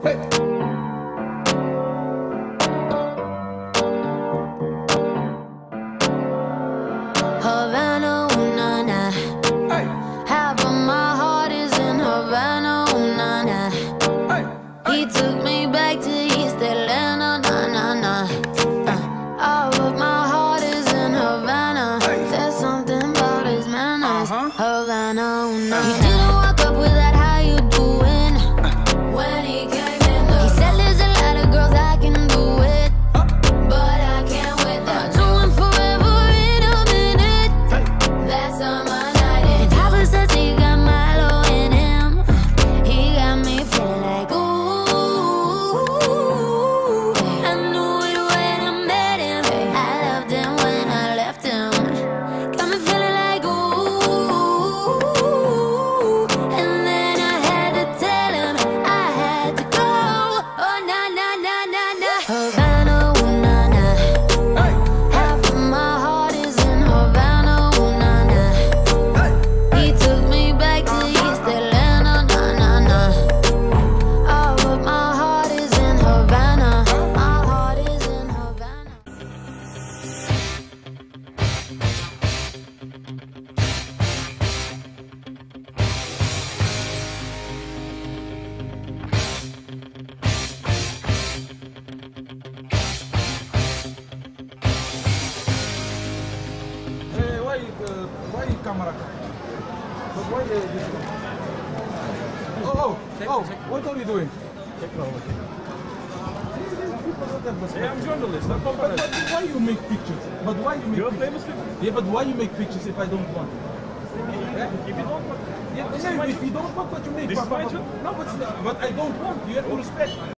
Havana, ooh, nah, nah. Hey. Half of my heart is in Havana, ooh, nah, nah. Hey. He took me back to East Atlanta, nah, nah, nah. All of my heart is in Havana. Hey. There's something about his manners. Havana, ooh, nah, He didn't walk up with that how you doing when he came in. He said there's a lot of girls I can do it, but I can't with that. Doing forever in a minute. That's on my night. And Papa says he got Milo in him. He got me feeling like ooh. I knew it when I met him. I loved him when I left him. Got me feeling like ooh. And then I had to tell him I had to go. Oh na na na na na. Havana, ooh na na. Hey. Half of my heart is in Havana, ooh na na. Hey. He took me back to East Atlanta, nah, nah, nah. All of my heart is in Havana. My heart is in Havana. Hey, why camera? But why this one? What are you doing? Yeah, I'm journalist. I'm But why you make pictures? But why you make You're pictures? famous people. Yeah, but why you make pictures if I don't want? If you don't want, Yeah, this is no, my if you don't want what you make. This is my job. No, but I don't want. You have to respect.